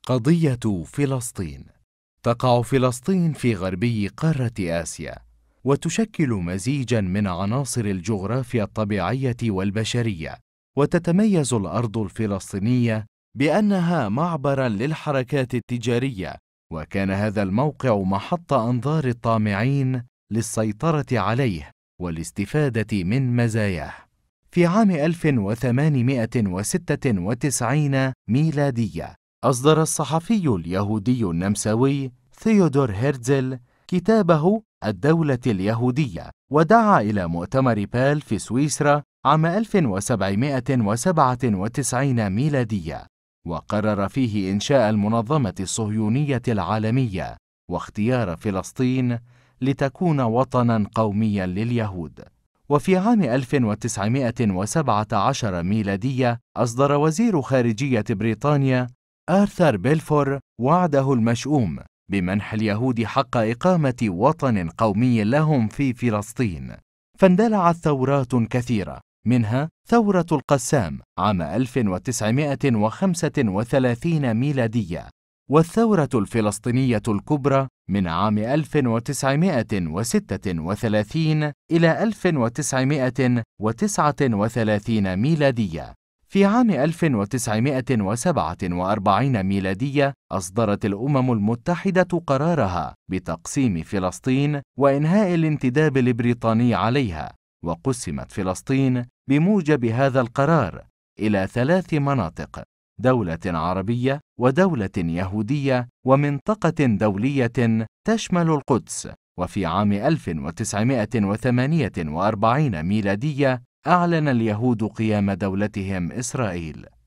قضية فلسطين. تقع فلسطين في غربي قارة آسيا، وتشكل مزيجاً من عناصر الجغرافيا الطبيعية والبشرية. وتتميز الأرض الفلسطينية بأنها معبراً للحركات التجارية، وكان هذا الموقع محط أنظار الطامعين للسيطرة عليه والاستفادة من مزاياه. في عام 1896 ميلادية، أصدر الصحفي اليهودي النمساوي ثيودور هيرتزل كتابه الدولة اليهودية، ودعا إلى مؤتمر بال في سويسرا عام 1797 ميلادية، وقرر فيه إنشاء المنظمة الصهيونية العالمية واختيار فلسطين لتكون وطناً قومياً لليهود. وفي عام 1917 ميلادية أصدر وزير خارجية بريطانيا آرثر بيلفور وعده المشؤوم بمنح اليهود حق إقامة وطن قومي لهم في فلسطين. فاندلعت ثورات كثيرة، منها ثورة القسام عام 1935 ميلادية، والثورة الفلسطينية الكبرى من عام 1936 إلى 1939 ميلادية. في عام 1947 ميلادية أصدرت الأمم المتحدة قرارها بتقسيم فلسطين وإنهاء الانتداب البريطاني عليها، وقسمت فلسطين بموجب هذا القرار إلى 3 مناطق: دولة عربية، ودولة يهودية، ومنطقة دولية تشمل القدس. وفي عام 1948 ميلادية أعلن اليهود قيام دولتهم إسرائيل.